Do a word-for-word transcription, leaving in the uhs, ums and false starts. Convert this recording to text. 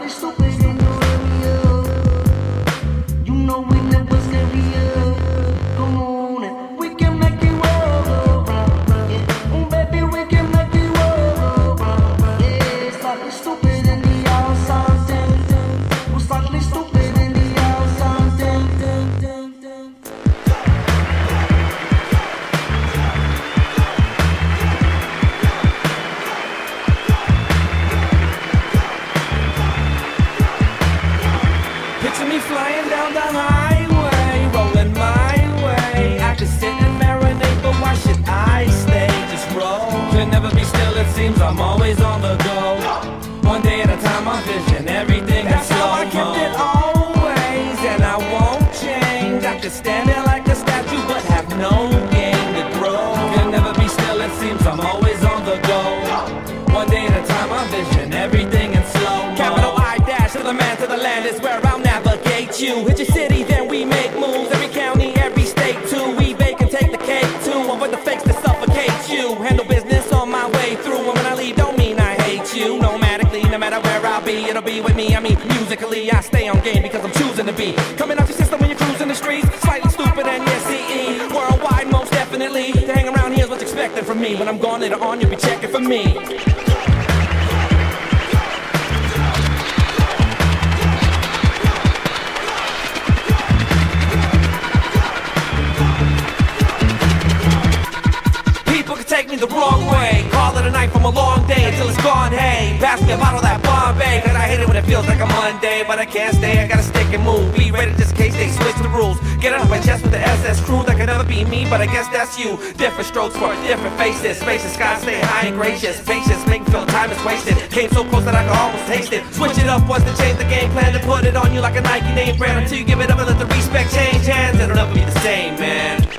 Start stupid in the area. You know we never scary. Come on, and we can make it roll around. Yeah, oh baby, we can make it roll around. Yeah, start stupid in the outside. We're slightly stupid in the outside. Picture me flying down the highway, rolling my way. I could sit and marinate, but why should I stay? Just roll. Can never be still, it seems I'm always on the go. One day at a time, I'm vision everything in slow-mo. That's how I kept it always, and I won't change. I could stand there like a statue, but have no game to grow. Can never be still, it seems I'm always on the go. One day at a time, I'm vision everything in slow-mo. Capital I dash to the man to the land is where I'll navigate you. Hit your city, then we make moves. Every county, every state too. We bake and take the cake too. Avoid the fakes that suffocate you. Handle business on my way through. And when I leave, don't mean I hate you. Nomadically, no matter where I'll be, it'll be with me. I mean, musically, I stay on game because I'm choosing to be. Coming off your system when you're cruising the streets. Slightly stupid and yes, C E. Worldwide, most definitely. To hang around here is what's expected from me. When I'm gone later on, you'll be checking for me. Take me the wrong way, call it a night from a long day until it's gone, hey. Pass me a bottle of that Bombay, cause I hate it when it feels like a Monday. But I can't stay, I gotta stick and move. Be ready just in case they switch the rules. Get it off my chest with the S S crew. That could never be me, but I guess that's you. Different strokes for different faces. Spaces, skies stay high and gracious. Patience make me feel time is wasted. Came so close that I could almost taste it. Switch it up once to change the game plan. To put it on you like a Nike name brand. Until you give it up and let the respect change hands. It'll never be the same, man.